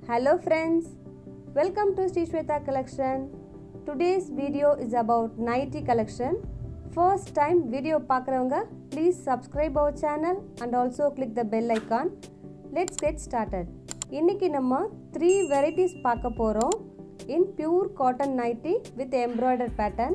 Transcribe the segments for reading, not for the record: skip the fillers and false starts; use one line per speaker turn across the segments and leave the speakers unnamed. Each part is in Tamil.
Hello friends, welcome to Sri Shweta collection. Today's video is about nighty collection. First time video பார்க்கறவங்க please subscribe our channel and also click the bell icon. Let's get started. இன்னைக்கு நம்ம 3 varieties பார்க்க போறோம் in pure cotton nighty with embroidered pattern.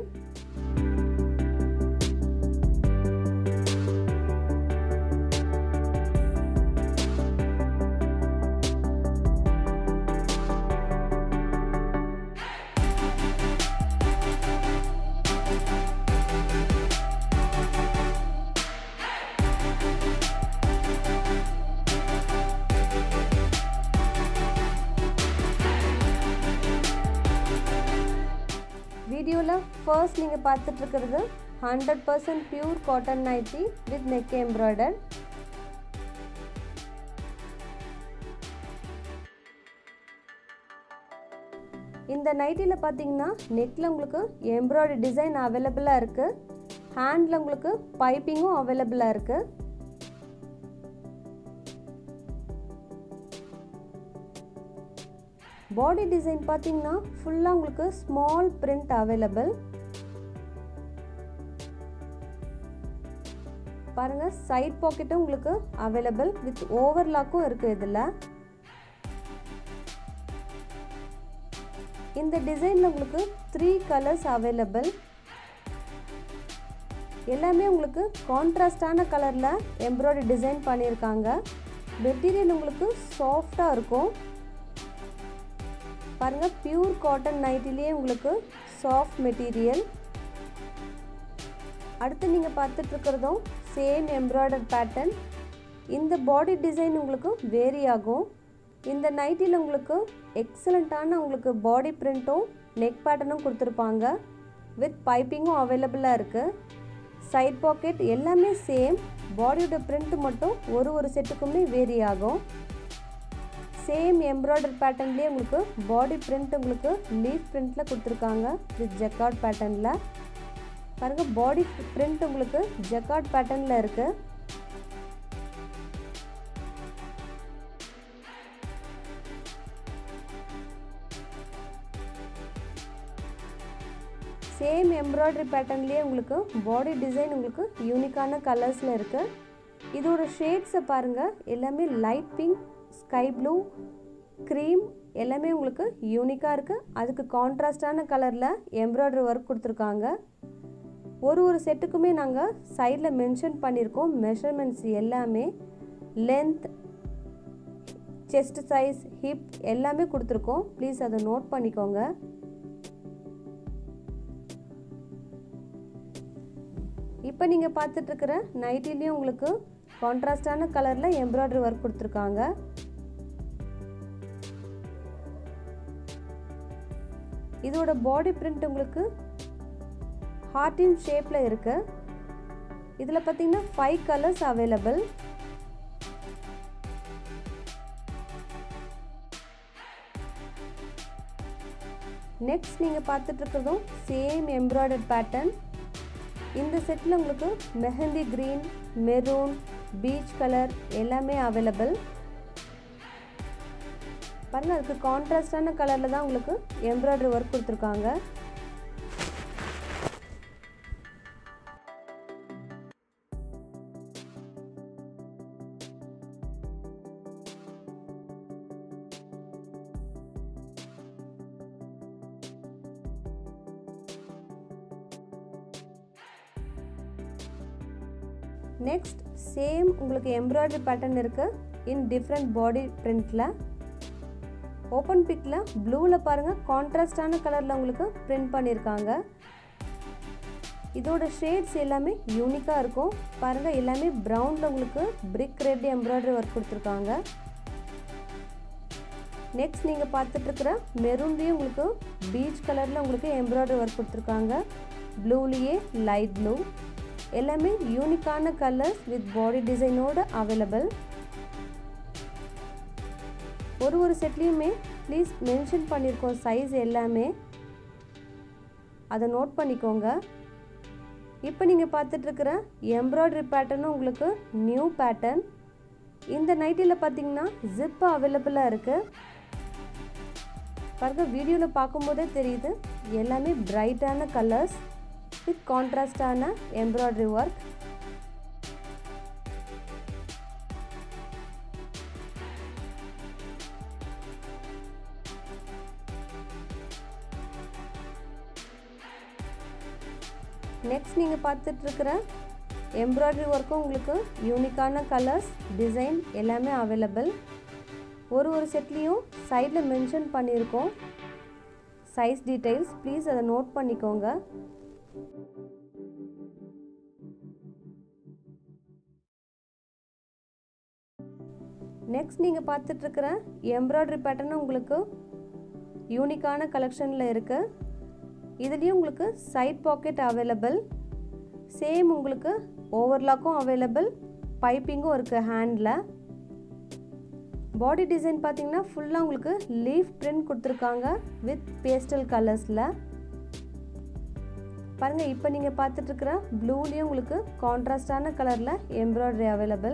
வீடியோல ஃபர்ஸ்ட் நீங்க பார்த்துட்டு இருக்கிறது 100% pure cotton nighty with neck embroider. இந்த நைட்டில பாத்தீங்கன்னா நெக்ல உங்களுக்கு எம்ப்ராய்டரி டிசைன் அவேலபிளா இருக்கு. ஹேண்ட்ல உங்களுக்கு பைப்பிங்கும் அவேலபிளா இருக்கு. பாடி டிசைன் பாத்தீங்கன்னா ஃபுல்லா உங்களுக்கு ஸ்மால் பிரிண்ட் அவேலபிள். பாருங்க சைடு பாக்கெட்டும் உங்களுக்கு அவேலபிள் வித் ஓவர்லாக்கும் இருக்கு. இதுல இந்த டிசைன்ல உங்களுக்கு 3 கலர்ஸ் அவேலபிள். எல்லாமே உங்களுக்கு கான்ட்ராஸ்டான கலர்ல எம்ப்ராய்டரி டிசைன் பண்ணியிருக்காங்க. மெட்டீரியல் உங்களுக்கு சாஃப்டா இருக்கும். பாருங்க பியூர் காட்டன் நைட்டிலேயே உங்களுக்கு சாஃப்ட் மெட்டீரியல். அடுத்து நீங்க பார்த்துட்டு இருக்கிறதும் சேம் எம்ப்ராய்டர் பேட்டர்ன். இந்த பாடி டிசைன் உங்களுக்கு வேரி ஆகும். இந்த நைட்டில உங்களுக்கு எக்ஸலண்டான உங்களுக்கு பாடி பிரிண்ட்டும் நெக் பேட்டர்னும் கொடுத்துருப்பாங்க. வித் பைப்பிங்கும் அவைலபிளா இருக்கு. சைட் பாக்கெட் எல்லாமே சேம். பாடியோட பிரிண்ட் மட்டும் ஒரு செட்டுக்குமே வேரி ஆகும். சேம் எம்ப்ராய்டர் பேட்டர்ன்லேயே உங்களுக்கு பாடி பிரிண்ட் உங்களுக்கு லீஃப் பிரிண்ட்ல கொடுத்துருக்காங்க வித் ஜக்கார்ட் பேட்டர்ன்ல. பாருங்க பாடி பிரிண்ட் உங்களுக்கு ஜக்கார்ட் பேட்டர்ன்ல இருக்கு. சேம் எம்ப்ராய்டரி பேட்டர்ன்லேயே உங்களுக்கு பாடி டிசைன் உங்களுக்கு யூனிக்கான கலர்ஸ்ல இருக்கு. இதோட ஷேட்ஸை பாருங்க எல்லாமே light pink, sky blue, cream எல்லாமே உங்களுக்கு யூனிக்காக இருக்குது. அதுக்கு கான்ட்ராஸ்டான கலரில் எம்ப்ராய்டரி ஒர்க் கொடுத்துருக்காங்க. ஒரு செட்டுக்குமே நாங்கள் சைடில் மென்ஷன் பண்ணியிருக்கோம். மெஷர்மெண்ட்ஸ் எல்லாமே லென்த், செஸ்ட் சைஸ், ஹிப் எல்லாமே கொடுத்துருக்கோம். ப்ளீஸ் அதை நோட் பண்ணிக்கோங்க. இப்போ நீங்கள் பார்த்துட்ருக்கிற நைட்டிலையும் உங்களுக்கு கான்ட்ராஸ்டான கலரில் எம்ப்ராய்டரி ஒர்க் கொடுத்துருக்காங்க. இதோட பாடி பிரிண்ட் உங்களுக்கு ஹார்ட்டின் ஷேப்ல இருக்கு. இதுல பாத்தீங்கன்னா 5 கலர்ஸ் அவைலபிள். நெக்ஸ்ட் நீங்க பார்த்துட்டு இருக்கிறதும் சேம் எம்ப்ராய்டர்ட் பேட்டர்ன். இந்த செட்ல உங்களுக்கு mehndi green, maroon, peach colour எல்லாமே அவைலபிள். பாருங்க அதுக்கு கான்ட்ராஸ்டான கலர்ல தான் உங்களுக்கு எம்ப்ராய்டரி ஒர்க் கொடுத்துருக்காங்க. நெக்ஸ்ட் சேம் உங்களுக்கு எம்ப்ராய்டரி பேட்டர்ன் இருக்கு இன் டிஃப்ரெண்ட் பாடி பிரிண்ட்ல. ஓப்பன் பிக்ல ப்ளூல பாருங்க கான்ட்ராஸ்டான கலர்ல உங்களுக்கு பிரிண்ட் பண்ணியிருக்காங்க. இதோட ஷேட்ஸ் எல்லாமே யூனிக்கா இருக்கும். பாருங்க எல்லாமே பிரவுன்ல உங்களுக்கு பிரிக் ரெட் எம்ப்ராய்டரி ஒர்க் கொடுத்துருக்காங்க. நெக்ஸ்ட் நீங்க பார்த்துட்டு இருக்கிற மெரூன்லயே உங்களுக்கு பீச் கலர்ல உங்களுக்கு எம்ப்ராய்டரி ஒர்க் கொடுத்துருக்காங்க. ப்ளூலயே லைட் ப்ளூ எல்லாமே யூனிக்கான கலர்ஸ் வித் பாடி டிசைனோட அவைலபிள். ஒரு செட்லையுமே ப்ளீஸ் மென்ஷன் பண்ணியிருக்கோம் சைஸ் எல்லாமே, அதை நோட் பண்ணிக்கோங்க. இப்போ நீங்கள் பார்த்துட்ருக்கிற எம்ப்ராய்டரி பேட்டர்னும் உங்களுக்கு நியூ பேட்டர்ன். இந்த நைட்டியில் பார்த்தீங்கன்னா ஜிப் அவைலபிளாக இருக்குது. பாருங்க, வீடியோவில் பார்க்கும்போதே தெரியுது எல்லாமே பிரைட்டான கலர்ஸ் வித் கான்ட்ராஸ்டான எம்ப்ராய்டரி ஒர்க். நெக்ஸ்ட் நீங்கள் பார்த்துட்டு இருக்கிற எம்ப்ராய்டரி ஒர்க்கும் உங்களுக்கு யூனிக்கான கலர்ஸ், டிசைன் எல்லாமே அவைலபிள். ஒரு செட்லேயும் சைடில் மென்ஷன் பண்ணியிருக்கோம் சைஸ் டீட்டெயில்ஸ், ப்ளீஸ் அதை நோட் பண்ணிக்கோங்க. நெக்ஸ்ட் நீங்கள் பார்த்துட்டு இருக்கிற எம்ப்ராய்டரி பேட்டர்ன் உங்களுக்கு யூனிக்கான கலெக்ஷனில் இருக்குது. இதுலேயும் உங்களுக்கு சைட் பாக்கெட் அவைலபிள், சேம் உங்களுக்கு ஓவர்லாக்கும் அவைலபிள், பைப்பிங்கும் இருக்குது ஹேண்டில். பாடி டிசைன் பார்த்தீங்கன்னா ஃபுல்லாக உங்களுக்கு லீஃப் பிரிண்ட் கொடுத்துருக்காங்க வித் பேஸ்டல் கலர்ஸில். பாருங்கள், இப்போ நீங்கள் பார்த்துட்ருக்கிற ப்ளூலேயும் உங்களுக்கு கான்ட்ராஸ்டான கலரில் எம்ப்ராய்டரி அவைலபிள்.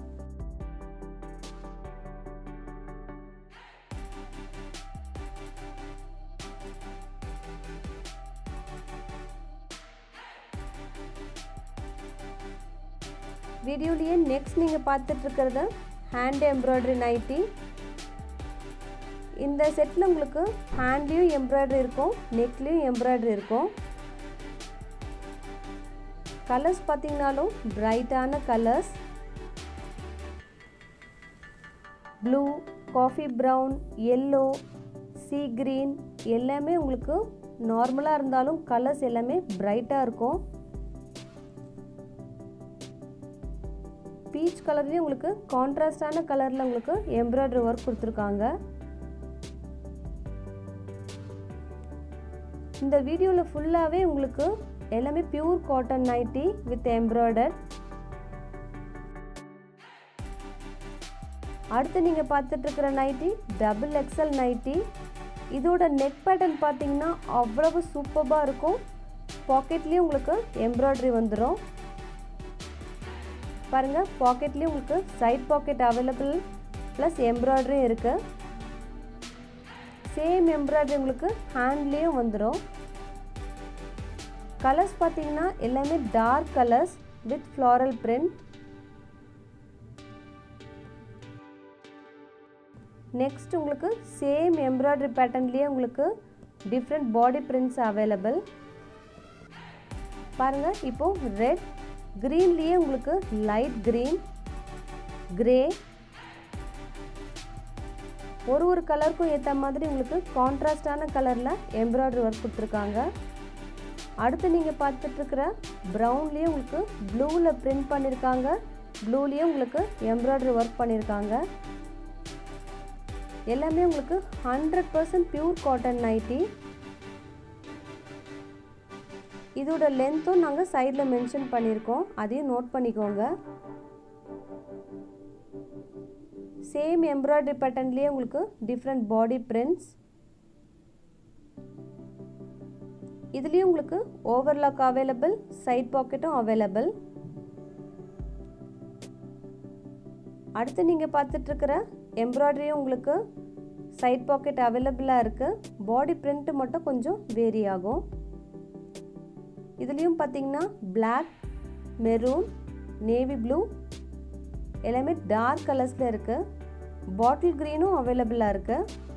வீடியோலேயே நெக்ஸ்ட் நீங்கள் பார்த்துட்ருக்கிறது ஹேண்ட் எம்ப்ராய்டரி நைட்டி. இந்த செட்டில் உங்களுக்கு ஹேண்ட்லேயும் எம்ப்ராய்டரி இருக்கும், நெக்லேயும் எம்ப்ராய்டரி இருக்கும். கலர்ஸ் பார்த்தீங்கன்னாலும் பிரைட்டான colours, blue, coffee brown, yellow, sea green எல்லாமே உங்களுக்கு நார்மலாக இருந்தாலும் கலர்ஸ் எல்லாமே பிரைட்டாக இருக்கும். பீச் கலர்லேயும் உங்களுக்கு கான்ட்ராஸ்டான கலரில் உங்களுக்கு எம்ப்ராய்டரி ஒர்க் கொடுத்துருக்காங்க. இந்த வீடியோவில் ஃபுல்லாகவே உங்களுக்கு எல்லாமே pure cotton nighty with embroider. அடுத்து நீங்கள் பார்த்துட்டு இருக்கிற நைட்டி டபுள் எக்ஸல் நைட்டி. இதோட நெக் பேட்டர்ன் பார்த்தீங்கன்னா அவ்வளவு சூப்பராக இருக்கும். பாக்கெட்லேயும் உங்களுக்கு எம்ப்ராய்டரி வந்துடும். பாருங்கள், பாக்கெட்லேயும் உங்களுக்கு side pocket available plus embroidery இருக்குது. சேம் எம்ப்ராய்டரி உங்களுக்கு ஹேண்ட்லேயும் வந்துடும். கலர்ஸ் பார்த்தீங்கன்னா எல்லாமே dark colours with floral print. Next உங்களுக்கு சேம் எம்ப்ராய்டரி பேட்டர்ன்லேயே உங்களுக்கு டிஃப்ரெண்ட் பாடி பிரிண்ட்ஸ் அவைலபிள். பாருங்கள், இப்போது ரெட், க்ரீன்லேயே உங்களுக்கு லைட் க்ரீன், கிரே, ஒரு கலருக்கும் ஏற்ற மாதிரி உங்களுக்கு கான்ட்ராஸ்டான கலரில் எம்ப்ராய்டரி ஒர்க் கொடுத்துருக்காங்க. அடுத்து நீங்கள் பார்த்துட்ருக்கிற ப்ரௌன்லேயே உங்களுக்கு ப்ளூவில் பிரிண்ட் பண்ணியிருக்காங்க, ப்ளூலேயே உங்களுக்கு எம்ப்ராய்டரி ஒர்க் பண்ணியிருக்காங்க. எல்லாமே உங்களுக்கு 100% பியூர் காட்டன் நைட்டி. இதோட லென்த்தும் நாங்கள் சைடில் மென்ஷன் பண்ணியிருக்கோம், அதையும் நோட் பண்ணிக்கோங்க. சேம் எம்ப்ராய்டரி பேட்டர்ன்லேயே உங்களுக்கு டிஃப்ரெண்ட் பாடி பிரிண்ட்ஸ். இதுலேயும் உங்களுக்கு ஓவர்லாக் அவைலபிள், சைட் பாக்கெட்டும் அவைலபிள். அடுத்து நீங்கள் பார்த்துட்ருக்கிற எம்ப்ராய்டரியும் உங்களுக்கு சைட் பாக்கெட் அவைலபிளாக இருக்குது. பாடி பிரிண்ட்டு மட்டும் கொஞ்சம் வேரி ஆகும். இதுலேயும் பார்த்தீங்கன்னா பிளாக், மெரூன், நேவி ப்ளூ எல்லாமே டார்க் கலர்ஸில் இருக்குது. பாட்டில் க்ரீனும் அவைலபிளாக இருக்குது.